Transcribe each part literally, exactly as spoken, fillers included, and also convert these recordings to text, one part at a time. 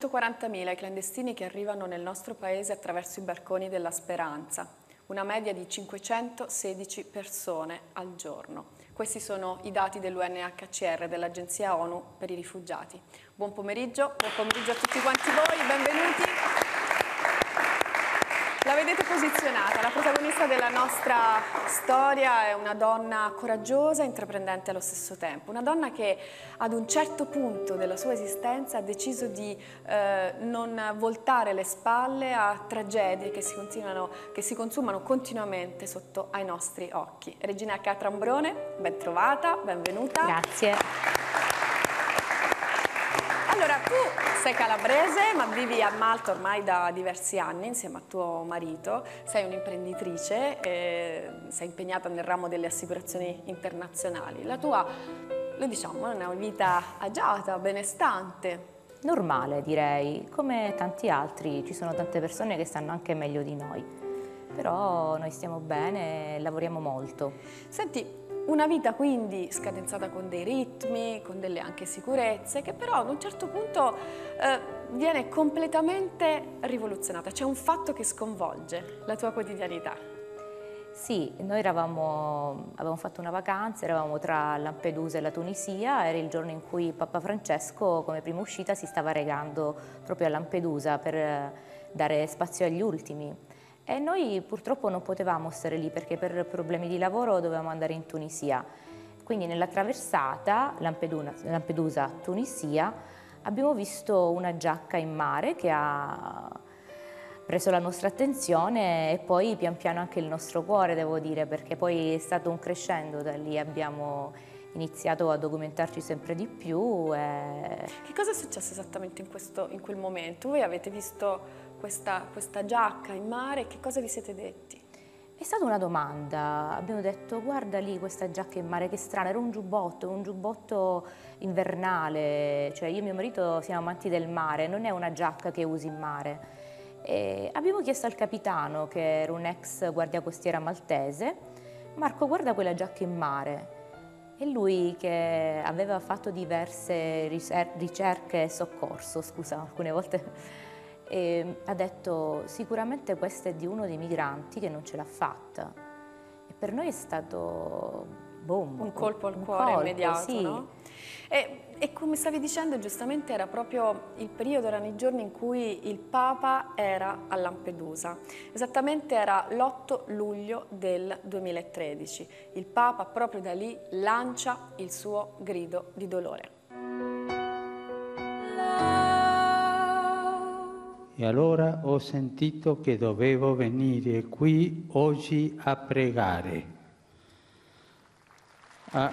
centoquarantamila i clandestini che arrivano nel nostro paese attraverso i barconi della Speranza, una media di cinquecentosedici persone al giorno. Questi sono i dati dell'U N H C R, dell'Agenzia ONU per i rifugiati. Buon pomeriggio, buon pomeriggio a tutti quanti voi, benvenuti. La vedete posizionata, la protagonista della nostra storia è una donna coraggiosa e intraprendente allo stesso tempo, una donna che ad un certo punto della sua esistenza ha deciso di eh, non voltare le spalle a tragedie che si, continuano, che si consumano continuamente sotto ai nostri occhi. Regina Catrambrone, ben trovata, benvenuta. Grazie. Allora, tu sei calabrese ma vivi a Malta ormai da diversi anni insieme a tuo marito, sei un'imprenditrice, eh, sei impegnata nel ramo delle assicurazioni internazionali. La tua, lo diciamo, è una vita agiata, benestante. Normale, direi, come tanti altri, ci sono tante persone che stanno anche meglio di noi, però noi stiamo bene e lavoriamo molto. Senti, una vita quindi scadenzata con dei ritmi, con delle anche sicurezze, che però ad un certo punto eh, viene completamente rivoluzionata. C'è un fatto che sconvolge la tua quotidianità. Sì, noi eravamo, avevamo fatto una vacanza, eravamo tra Lampedusa e la Tunisia, era il giorno in cui Papa Francesco come prima uscita si stava recando proprio a Lampedusa per dare spazio agli ultimi. E noi purtroppo non potevamo stare lì perché per problemi di lavoro dovevamo andare in Tunisia. Quindi nella traversata Lampedusa-Tunisia abbiamo visto una giacca in mare che ha preso la nostra attenzione e poi pian piano anche il nostro cuore, devo dire, perché poi è stato un crescendo, da lì abbiamo iniziato a documentarci sempre di più. E... Che cosa è successo esattamente in, questo, in quel momento? Voi avete visto questa, questa giacca in mare, che cosa vi siete detti? È stata una domanda, abbiamo detto guarda lì questa giacca in mare, che strana, era un giubbotto, un giubbotto invernale, cioè io e mio marito siamo amanti del mare, non è una giacca che usi in mare. E abbiamo chiesto al capitano, che era un ex guardia costiera maltese, Marco guarda quella giacca in mare. E lui, che aveva fatto diverse ricerche e soccorso, scusa, alcune volte, e ha detto sicuramente questa è di uno dei migranti che non ce l'ha fatta. E per noi è stato boom, un colpo al un cuore colpo, immediato, sì. No? E, e come stavi dicendo giustamente era proprio il periodo, erano i giorni in cui il Papa era a Lampedusa, esattamente era l'otto luglio del duemilatredici. Il Papa proprio da lì lancia il suo grido di dolore. E allora ho sentito che dovevo venire qui oggi a pregare, a,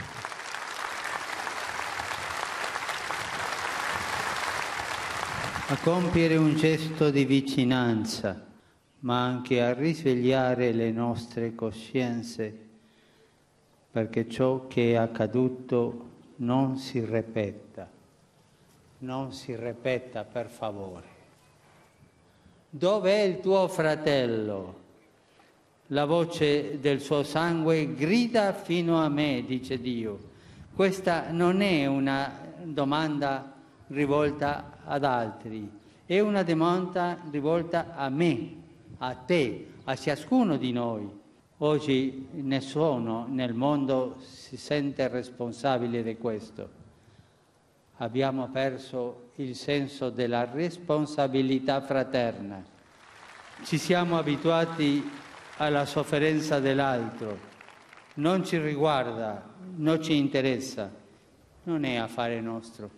a compiere un gesto di vicinanza, ma anche a risvegliare le nostre coscienze, perché ciò che è accaduto non si ripeta, non si ripeta per favore. Dov'è il tuo fratello? La voce del suo sangue grida fino a me, dice Dio. Questa non è una domanda rivolta ad altri, è una domanda rivolta a me, a te, a ciascuno di noi. Oggi nessuno nel mondo si sente responsabile di questo. Abbiamo perso il senso della responsabilità fraterna. Ci siamo abituati alla sofferenza dell'altro. Non ci riguarda, non ci interessa. Non è affare nostro.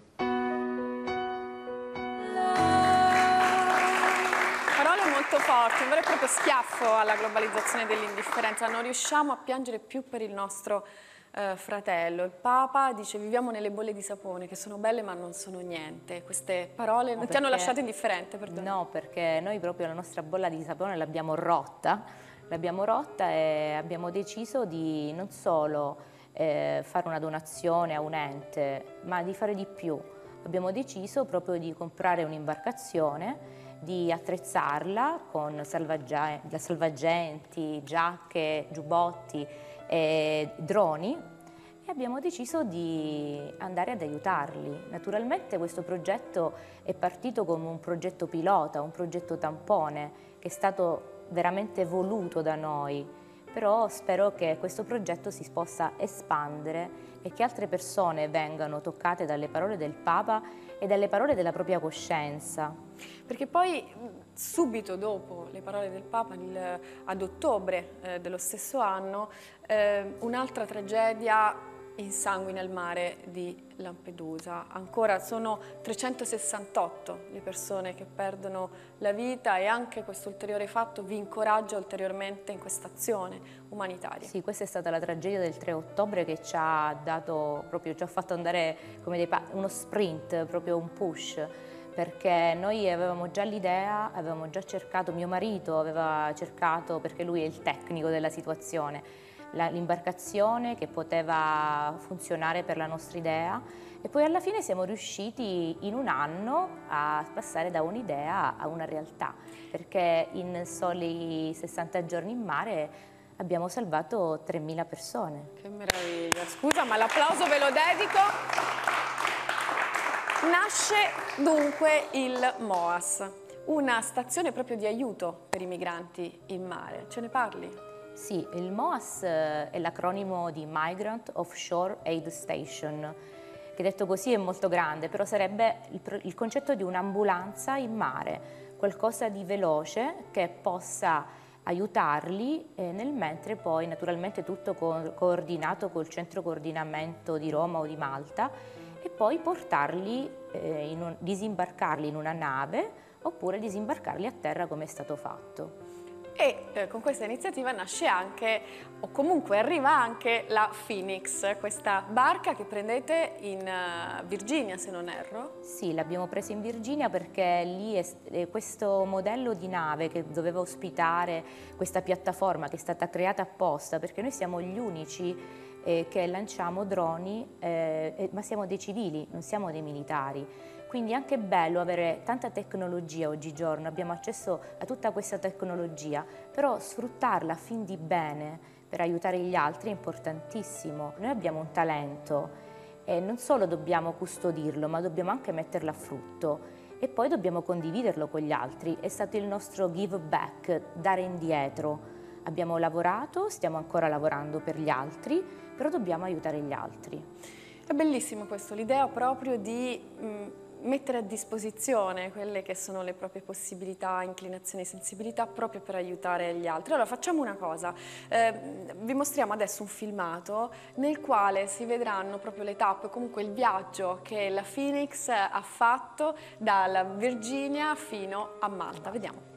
Parole molto forti, un vero e proprio schiaffo alla globalizzazione dell'indifferenza. Non riusciamo a piangere più per il nostro Uh, fratello. Il Papa dice viviamo nelle bolle di sapone che sono belle ma non sono niente. Queste parole non no, ti hanno lasciato indifferente? Perdone. No, perché noi proprio la nostra bolla di sapone l'abbiamo rotta, l'abbiamo rotta e abbiamo deciso di non solo eh, fare una donazione a un ente, ma di fare di più. Abbiamo deciso proprio di comprare un'imbarcazione, di attrezzarla con salvagenti, giacche, giubbotti, e droni, e abbiamo deciso di andare ad aiutarli. Naturalmente questo progetto è partito come un progetto pilota, un progetto tampone, che è stato veramente voluto da noi, però spero che questo progetto si possa espandere e che altre persone vengano toccate dalle parole del Papa e dalle parole della propria coscienza. Perché poi subito dopo le parole del Papa, il, ad ottobre eh, dello stesso anno, eh, un'altra tragedia insanguina il mare di Lampedusa. Ancora sono trecentosessantotto le persone che perdono la vita e anche questo ulteriore fatto vi incoraggia ulteriormente in questa azione umanitaria. Sì, questa è stata la tragedia del tre ottobre che ci ha dato proprio, ci ha fatto andare come dei uno sprint, proprio un push, perché noi avevamo già l'idea, avevamo già cercato, mio marito aveva cercato, perché lui è il tecnico della situazione, l'imbarcazione che poteva funzionare per la nostra idea, e poi alla fine siamo riusciti in un anno a passare da un'idea a una realtà, perché in soli sessanta giorni in mare abbiamo salvato tremila persone. Che meraviglia, scusa ma l'applauso ve lo dedico. Nasce dunque il MOAS, una stazione proprio di aiuto per i migranti in mare, ce ne parli? Sì, il MOAS è l'acronimo di Migrant Offshore Aid Station, che detto così è molto grande, però sarebbe il, il concetto di un'ambulanza in mare, qualcosa di veloce che possa aiutarli eh, nel mentre poi naturalmente tutto co coordinato col centro coordinamento di Roma o di Malta, e poi portarli, eh, in un, disimbarcarli in una nave oppure disimbarcarli a terra come è stato fatto. E eh, con questa iniziativa nasce anche, o comunque arriva anche, la Phoenix, questa barca che prendete in uh, Virginia, se non erro. Sì, l'abbiamo presa in Virginia perché lì è, è questo modello di nave che doveva ospitare questa piattaforma che è stata creata apposta, perché noi siamo gli unici eh, che lanciamo droni, eh, eh, ma siamo dei civili, non siamo dei militari. Quindi è anche bello avere tanta tecnologia oggigiorno, abbiamo accesso a tutta questa tecnologia, però sfruttarla a fin di bene per aiutare gli altri è importantissimo. Noi abbiamo un talento e non solo dobbiamo custodirlo, ma dobbiamo anche metterlo a frutto e poi dobbiamo condividerlo con gli altri. È stato il nostro give back, dare indietro. Abbiamo lavorato, stiamo ancora lavorando per gli altri, però dobbiamo aiutare gli altri. È bellissimo questo, l'idea proprio di mh, mettere a disposizione quelle che sono le proprie possibilità, inclinazioni, sensibilità proprio per aiutare gli altri. Allora facciamo una cosa, eh, vi mostriamo adesso un filmato nel quale si vedranno proprio le tappe, comunque il viaggio che la Phoenix ha fatto dalla Virginia fino a Malta. Vediamo.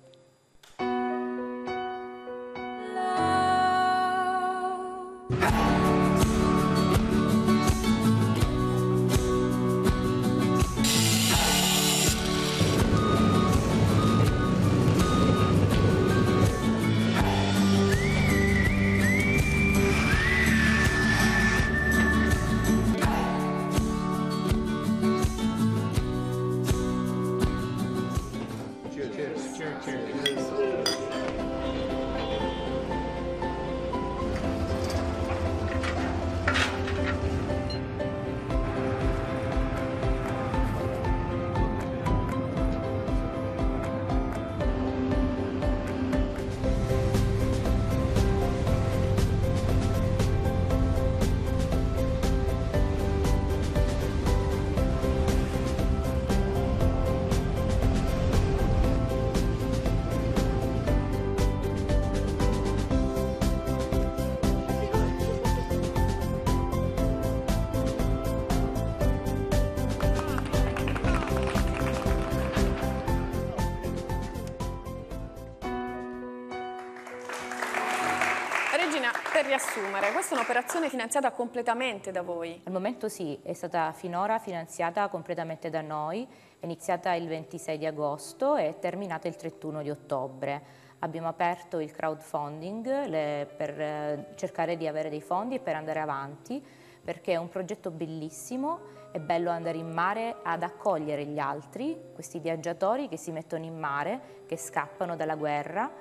Per riassumere, questa è un'operazione finanziata completamente da voi? Al momento sì, è stata finora finanziata completamente da noi, è iniziata il ventisei di agosto e è terminata il trentuno di ottobre. Abbiamo aperto il crowdfunding le, per eh, cercare di avere dei fondi e per andare avanti, perché è un progetto bellissimo, è bello andare in mare ad accogliere gli altri, questi viaggiatori che si mettono in mare, che scappano dalla guerra,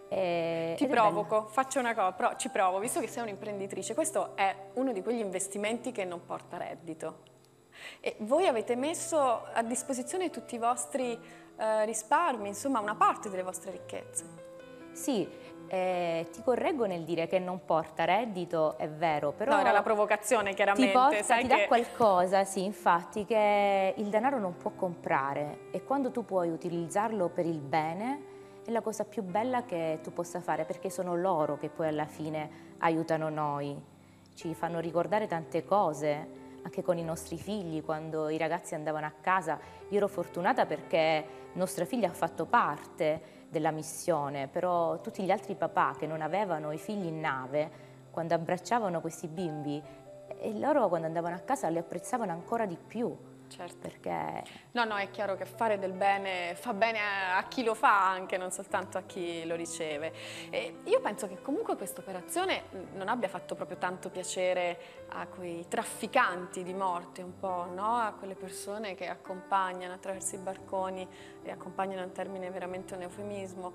E, Ti provoco, faccio una cosa, però ci provo, visto che sei un'imprenditrice, questo è uno di quegli investimenti che non porta reddito. E voi avete messo a disposizione tutti i vostri eh, risparmi, insomma una parte delle vostre ricchezze. Sì, eh, ti correggo nel dire che non porta reddito, è vero, però... No, era la provocazione, chiaramente. Ti porta, sai ti che... dà qualcosa, sì, infatti, che il denaro non può comprare, e quando tu puoi utilizzarlo per il bene è la cosa più bella che tu possa fare, perché sono loro che poi alla fine aiutano noi, ci fanno ricordare tante cose, anche con i nostri figli, quando i ragazzi andavano a casa. Io ero fortunata perché nostra figlia ha fatto parte della missione, però tutti gli altri papà che non avevano i figli in nave, quando abbracciavano questi bimbi, e loro quando andavano a casa li apprezzavano ancora di più. Certo. Perché... No, no, è chiaro che fare del bene fa bene a chi lo fa anche, non soltanto a chi lo riceve. E io penso che comunque questa operazione non abbia fatto proprio tanto piacere a quei trafficanti di morte, un po', no? A quelle persone che accompagnano attraverso i barconi, e accompagnano, in termine veramente un eufemismo,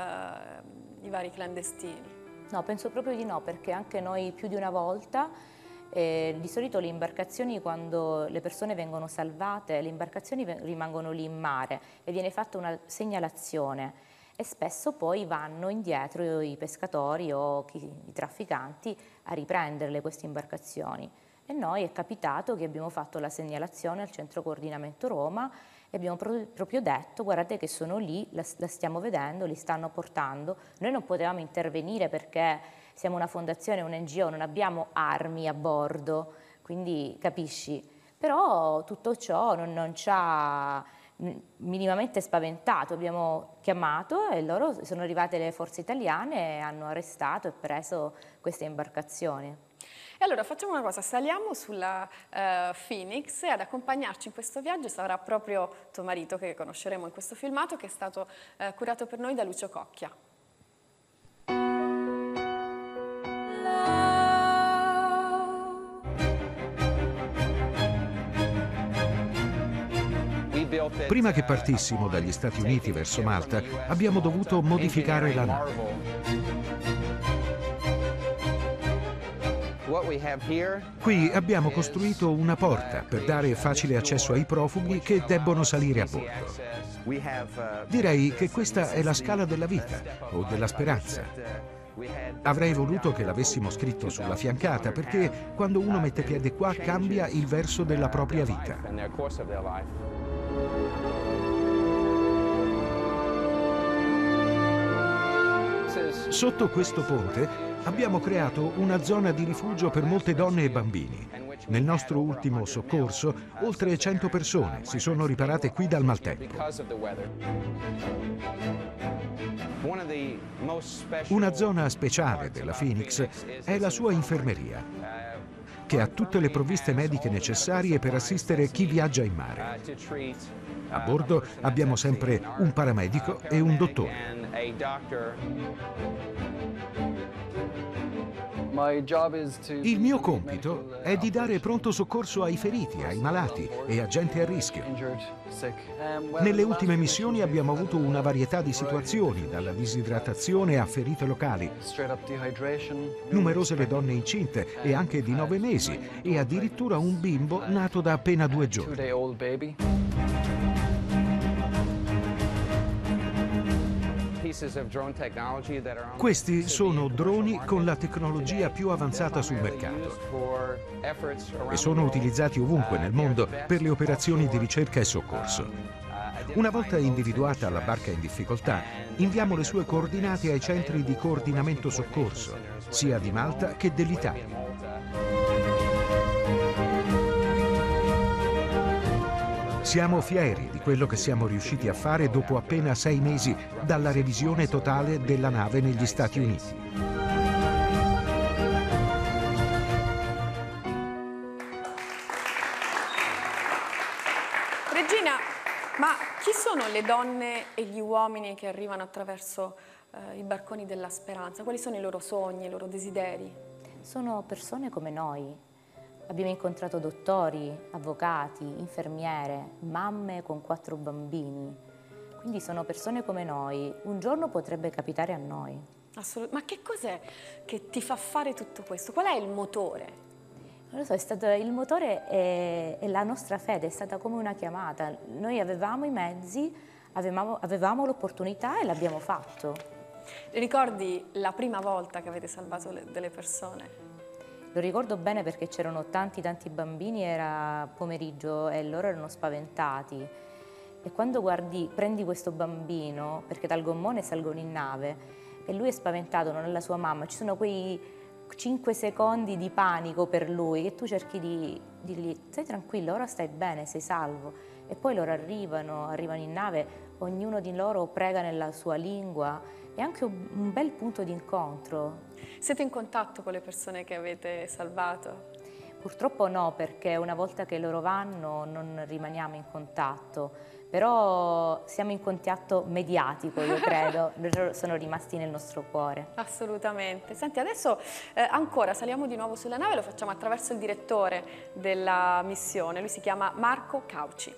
eh, i vari clandestini. No, penso proprio di no, perché anche noi più di una volta... Eh, di solito le imbarcazioni, quando le persone vengono salvate, le imbarcazioni rimangono lì in mare e viene fatta una segnalazione, e spesso poi vanno indietro i pescatori o chi, i trafficanti a riprenderle queste imbarcazioni. E noi è capitato che abbiamo fatto la segnalazione al Centro Coordinamento Roma e abbiamo pro proprio detto: guardate che sono lì, la, la stiamo vedendo, li stanno portando. Noi non potevamo intervenire perché siamo una fondazione, un N G O, non abbiamo armi a bordo, quindi capisci. Però tutto ciò non, non ci ha minimamente spaventato. Abbiamo chiamato e loro sono arrivate le forze italiane e hanno arrestato e preso queste imbarcazioni. E allora facciamo una cosa, saliamo sulla uh, Phoenix, e ad accompagnarci in questo viaggio sarà proprio tuo marito, che conosceremo in questo filmato, che è stato uh, curato per noi da Lucio Cocchia. Prima che partissimo dagli Stati Uniti verso Malta, abbiamo dovuto modificare la nave. Qui abbiamo costruito una porta per dare facile accesso ai profughi che debbono salire a bordo. Direi che questa è la scala della vita o della speranza. Avrei voluto che l'avessimo scritto sulla fiancata, perché quando uno mette piede qua cambia il verso della propria vita. Sotto questo ponte abbiamo creato una zona di rifugio per molte donne e bambini. Nel nostro ultimo soccorso, oltre cento persone si sono riparate qui dal maltempo. Una zona speciale della Phoenix è la sua infermeria, che ha tutte le provviste mediche necessarie per assistere chi viaggia in mare. A bordo abbiamo sempre un paramedico e un dottore. Il mio compito è di dare pronto soccorso ai feriti, ai malati e a gente a rischio. Nelle ultime missioni abbiamo avuto una varietà di situazioni, dalla disidratazione a ferite locali. Numerose le donne incinte e anche di nove mesi, e addirittura un bimbo nato da appena due giorni. Questi sono droni con la tecnologia più avanzata sul mercato e sono utilizzati ovunque nel mondo per le operazioni di ricerca e soccorso. Una volta individuata la barca in difficoltà, inviamo le sue coordinate ai centri di coordinamento soccorso, sia di Malta che dell'Italia. Siamo fieri di quello che siamo riusciti a fare dopo appena sei mesi dalla revisione totale della nave negli Stati Uniti. Regina, ma chi sono le donne e gli uomini che arrivano attraverso eh, i barconi della speranza? Quali sono i loro sogni, i loro desideri? Sono persone come noi. Abbiamo incontrato dottori, avvocati, infermiere, mamme con quattro bambini. quindi sono persone come noi, un giorno potrebbe capitare a noi. Assolut- Ma che cos'è che ti fa fare tutto questo? Qual è il motore? Non lo so, è stato, il motore è, è la nostra fede, è stata come una chiamata. Noi avevamo i mezzi, avevamo, avevamo l'opportunità e l'abbiamo fatto. Ricordi la prima volta che avete salvato le, delle persone? Lo ricordo bene perché c'erano tanti tanti bambini, era pomeriggio e loro erano spaventati. E quando guardi, prendi questo bambino, perché dal gommone salgono in nave, e lui è spaventato, non è la sua mamma, ci sono quei cinque secondi di panico per lui che tu cerchi di dirgli stai tranquillo, ora stai bene, sei salvo, e poi loro arrivano, arrivano in nave, ognuno di loro prega nella sua lingua, è anche un bel punto di incontro. Siete in contatto con le persone che avete salvato? Purtroppo no, perché una volta che loro vanno non rimaniamo in contatto, però siamo in contatto mediatico, io credo, loro sono rimasti nel nostro cuore. Assolutamente. Senti, adesso eh, ancora saliamo di nuovo sulla nave, lo facciamo attraverso il direttore della missione, lui si chiama Marco Cauci.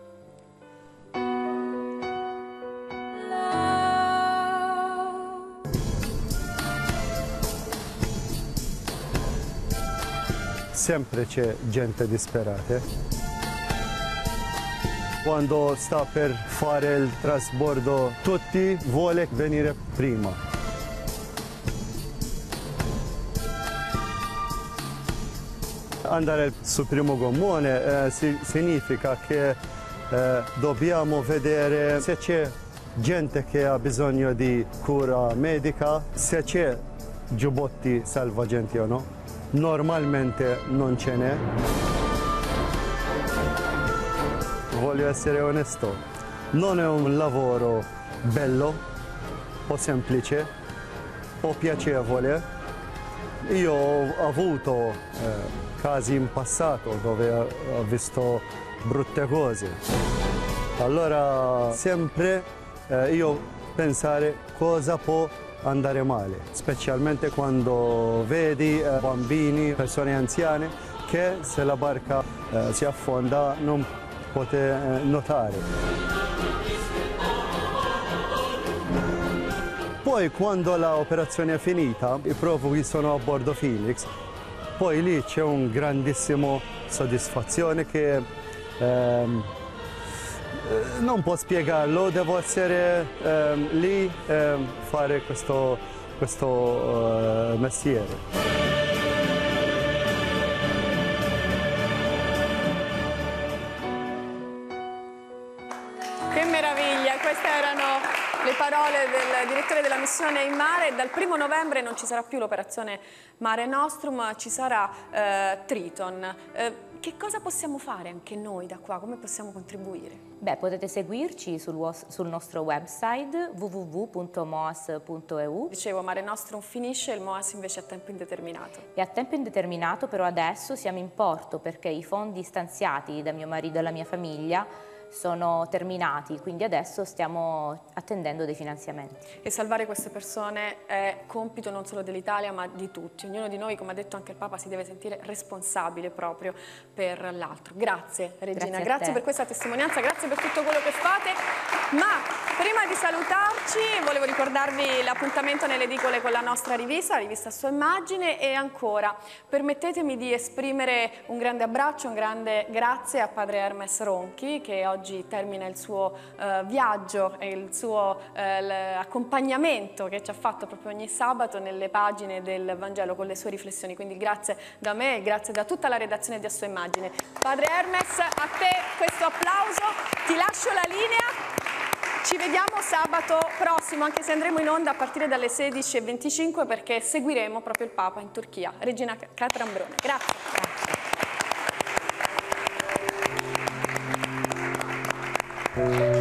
Sempre c'è gente disperata. Quando sta per fare il trasbordo, tutti vuole venire prima. Andare sul primo gommone eh, si, significa che eh, dobbiamo vedere se c'è gente che ha bisogno di cura medica, se c'è giubbotti salvagenti o no. Normalmente non ce n'è. Voglio essere onesto, non è un lavoro bello o semplice o piacevole. Io ho avuto eh, casi in passato dove ho visto brutte cose. Allora sempre eh, io pensare cosa può andare male, specialmente quando vedi eh, bambini, persone anziane che se la barca eh, si affonda non potete eh, notare. Poi quando l'operazione è finita, i profughi sono a bordo Phoenix, poi lì c'è un grandissimo soddisfazione che ehm, non può spiegarlo, devo essere ehm, lì e ehm, fare questo, questo uh, mestiere. Che meraviglia, queste erano le parole del direttore della missione in mare. Dal primo novembre non ci sarà più l'operazione Mare Nostrum, ci sarà eh, Triton. Eh, che cosa possiamo fare anche noi da qua? Come possiamo contribuire? Beh, potete seguirci sul, sul nostro website w w w punto moas punto e u. Dicevo, Mare Nostrum finisce, il MOAS invece è a tempo indeterminato. È a tempo indeterminato, però adesso siamo in porto perché i fondi stanziati da mio marito e dalla mia famiglia sono terminati, quindi adesso stiamo attendendo dei finanziamenti. E salvare queste persone è compito non solo dell'Italia ma di tutti. Ognuno di noi, come ha detto anche il Papa, si deve sentire responsabile proprio per l'altro. Grazie Regina, grazie, grazie per questa testimonianza, grazie per tutto quello che fate. Ma prima di salutarci volevo ricordarvi l'appuntamento nelle edicole con la nostra rivista, la rivista Sua Immagine, e ancora permettetemi di esprimere un grande abbraccio, un grande grazie a padre Hermes Ronchi che oggi Oggi termina il suo eh, viaggio e il suo eh, accompagnamento che ci ha fatto proprio ogni sabato nelle pagine del Vangelo con le sue riflessioni. Quindi grazie da me e grazie da tutta la redazione di A Sua Immagine. Padre Hermes, a te questo applauso, ti lascio la linea. Ci vediamo sabato prossimo, anche se andremo in onda a partire dalle sedici e venticinque perché seguiremo proprio il Papa in Turchia. Regina Catrambrone. Grazie. Grazie.